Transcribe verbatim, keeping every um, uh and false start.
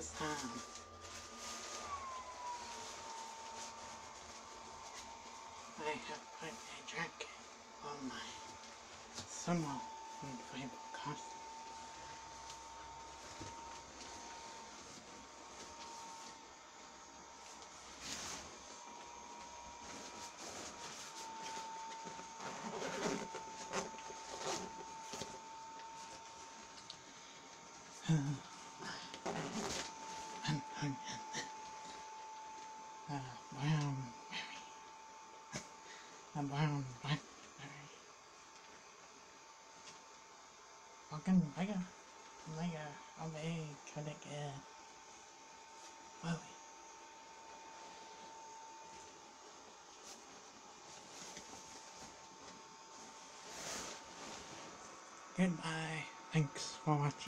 this time. I have put a jacket on my somewhat inflatable costume. Uh, brown berry. A brown blackberry. Fucking mega, mega, a big, could it get? Whoa. Goodbye. Thanks for watching.